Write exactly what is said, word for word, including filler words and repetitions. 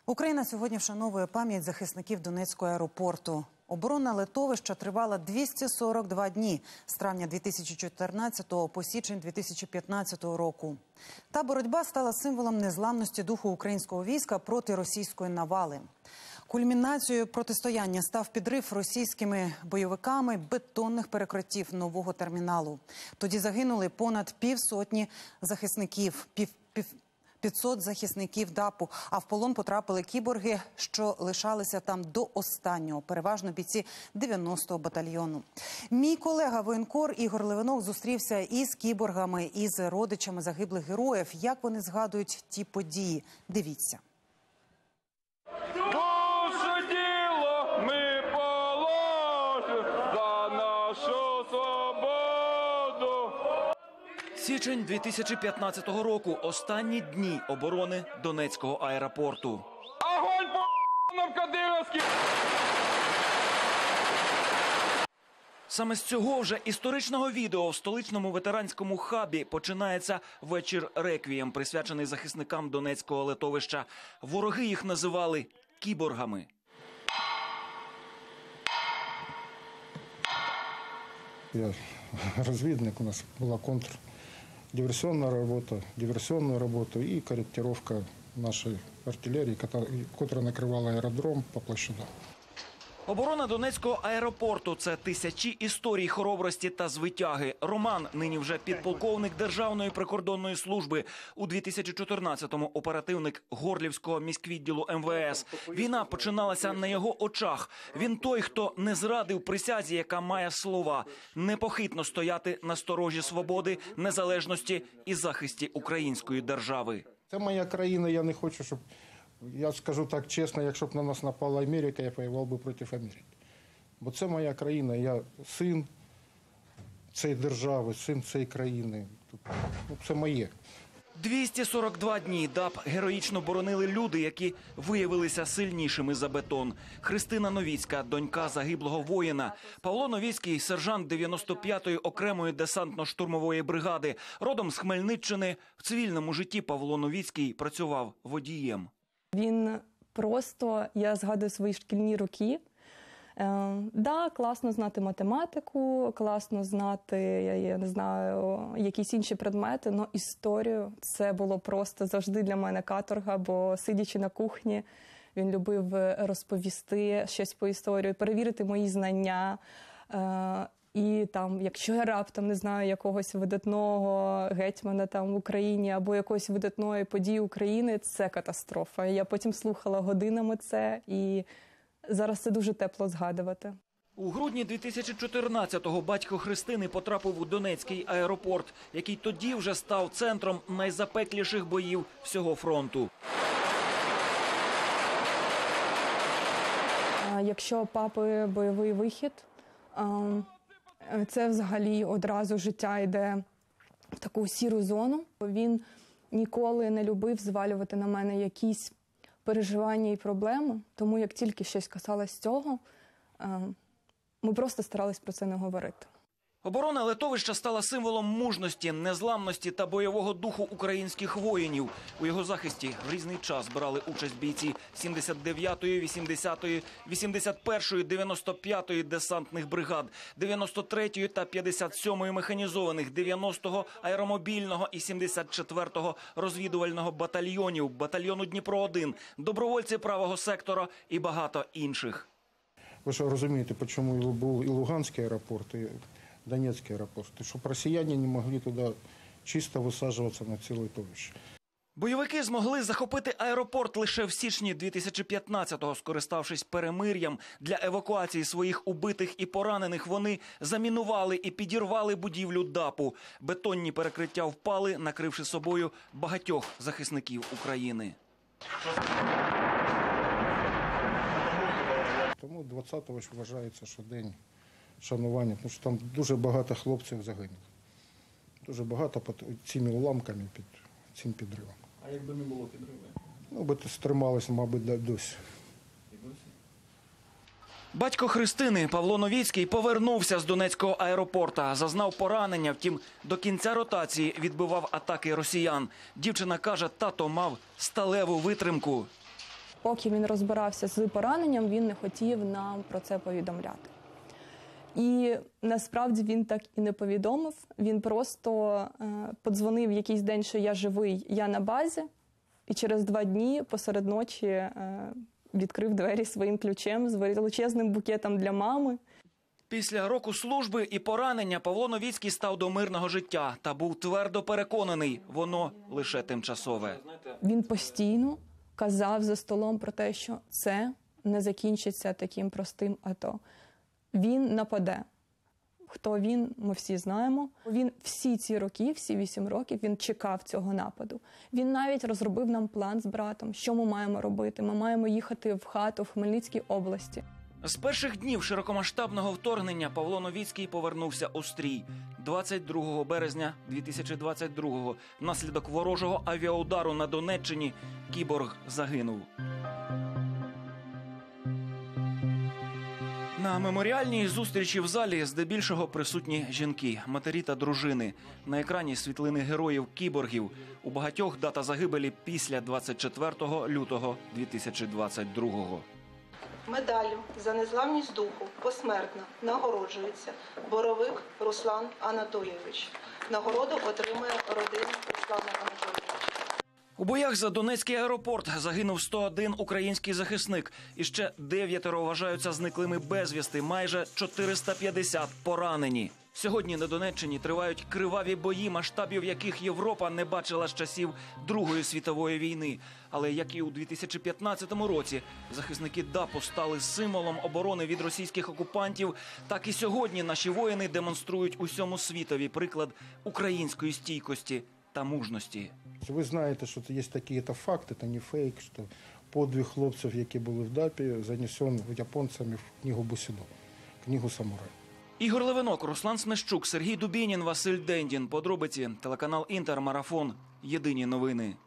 Україна сьогодні вшановує пам'ять захисників Донецького аеропорту. Оборона литовища тривала двісті сорок два дні з травня дві тисячі чотирнадцятого по січень дві тисячі п'ятнадцятого року. Та боротьба стала символом незламності духу українського війська проти російської навали. Кульмінацією протистояння став підрив російськими бойовиками бетонних перекриттів нового терміналу. Тоді загинули понад півсотні захисників, пів, пів, п'ятсот захисників ДАПу, а в полон потрапили кіборги, що лишалися там до останнього, переважно бійці дев'яностого батальйону. Мій колега-воєнкор Ігор Левинок зустрівся із кіборгами, із родичами загиблих героїв. Як вони згадують ті події? Дивіться. Січень дві тисячі п'ятнадцятого року. Останні дні оборони Донецького аеропорту. Огонь по Новкадиловській! Саме з цього вже історичного відео в столичному ветеранському хабі починається вечір реквієм, присвячений захисникам Донецького литовища. Вороги їх називали кіборгами. Я розвідник, у нас була контр. Диверсионная работа, диверсионную работу и корректировка нашей артиллерии, которая накрывала аэродром по площадям. Оборона Донецького аеропорту – це тисячі історій хоробрості та звитяги. Роман, нині вже підполковник Державної прикордонної служби, у дві тисячі чотирнадцятому оперативник Горлівського міськвідділу ем ве ес. Війна починалася на його очах. Він той, хто не зрадив присязі, яка має слова непохитно стояти на сторожі свободи, незалежності і захисті української держави. Це моя країна, я не хочу, щоб... Я скажу так чесно, якщо б на нас напала Америка, я воював би проти Америки. Бо це моя країна, я син цієї держави, син цієї країни. Це моє. двісті сорок два дні ДАП героїчно боронили люди, які виявилися сильнішими за бетон. Христина Новіцька, донька загиблого воїна. Павло Новіцький – сержант дев'яносто п'ятої окремої десантно-штурмової бригади. Родом з Хмельниччини. В цивільному житті Павло Новіцький працював водієм. Він просто, я згадую свої шкільні роки. Е, да, класно знати математику, класно знати, я, я не знаю, якісь інші предмети, але історію – це було просто завжди для мене каторга, бо сидячи на кухні, він любив розповісти щось по історії, перевірити мої знання. Е, І там, якщо я раптом не знаю якогось видатного гетьмана там в Україні або якоїсь видатної події України, це катастрофа. Я потім слухала годинами це, і зараз це дуже тепло згадувати. У грудні дві тисячі чотирнадцятого батько Христини потрапив у Донецький аеропорт, який тоді вже став центром найзапекліших боїв всього фронту. Якщо у папи бойовий вихід, це взагалі одразу життя йде в таку сіру зону. Він ніколи не любив звалювати на мене якісь переживання і проблеми, тому як тільки щось касалось цього, ми просто старались про це не говорити. Оборона литовища стала символом мужності, незламності та бойового духу українських воїнів. У його захисті в різний час брали участь бійці сімдесят дев'ятої, вісімдесятої, вісімдесят першої, дев'яносто п'ятої десантних бригад, дев'яносто третьої та п'ятдесят сьомої механізованих, дев'яностого аеромобільного і сімдесят четвертого розвідувального батальйонів, батальйону Дніпро один, добровольці правого сектора і багато інших. Ви ж розумієте, чому був і Луганський аеропорт, і Донецкий аэропорт, чтобы россияне не могли туда чисто высаживаться на ці литовища. Бойовики змогли захопити аеропорт лише в січні дві тисячі п'ятнадцятого. Скориставшись перемир'ям, для евакуації своїх убитих і поранених вони замінували і підірвали будівлю ДАПу. Бетонні перекриття впали, накривши собою багатьох захисників України. Тому двадцятого ж вважається, що день шанування, тому що там дуже багато хлопців загинуло. Дуже багато під цими уламками, під цим підривом. А якби не було підриву? Ну, би стрималося, мабуть, досі. Батько Христини Павло Новіцький повернувся з Донецького аеропорта, зазнав поранення, втім до кінця ротації відбивав атаки росіян. Дівчина каже, тато мав сталеву витримку. Поки він розбирався з пораненням, він не хотів нам про це повідомляти. І насправді він так і не повідомив. Він просто е, подзвонив якийсь день, що я живий, я на базі. І через два дні посеред ночі е, відкрив двері своїм ключем з величезним букетом для мами. Після року служби і поранення Павло Новіцький став до мирного життя та був твердо переконаний – воно лише тимчасове. Він постійно казав за столом про те, що це не закінчиться таким простим АТО. Він нападе. Хто він, ми всі знаємо. Він всі ці роки, всі вісім років, він чекав цього нападу. Він навіть розробив нам план з братом, що ми маємо робити. Ми маємо їхати в хату в Хмельницькій області. З перших днів широкомасштабного вторгнення Павло Новіцький повернувся у стрій. двадцять другого березня дві тисячі двадцять другого внаслідок ворожого авіаудару на Донеччині кіборг загинув. На меморіальній зустрічі в залі здебільшого присутні жінки, матері та дружини. На екрані світлини героїв-кіборгів. У багатьох дата загибелі після двадцять четвертого лютого дві тисячі двадцять другого. Медаллю за незламність духу посмертно нагороджується Боровик Руслан Анатолійович. Нагороду отримує родина Руслана Анатолійовича. У боях за Донецький аеропорт загинув сто один український захисник. І ще дев'ятеро вважаються зниклими безвісти, майже чотириста п'ятдесят поранені. Сьогодні на Донеччині тривають криваві бої, масштабів яких Європа не бачила з часів Другої світової війни. Але як і у дві тисячі п'ятнадцятому році захисники ДАПу стали символом оборони від російських окупантів, так і сьогодні наші воїни демонструють усьому світові приклад української стійкості та мужності. Ви знаєте, що є такі це факти, це не фейк, що подвиг хлопців, які були в ДАПі, занесений японцями в книгу Бусідо, книгу самурай. Ігор Левинок, Руслан Смещук, Сергій Дубінін, Василь Дендін. Подробиці, телеканал Інтер, Марафон. Єдині новини.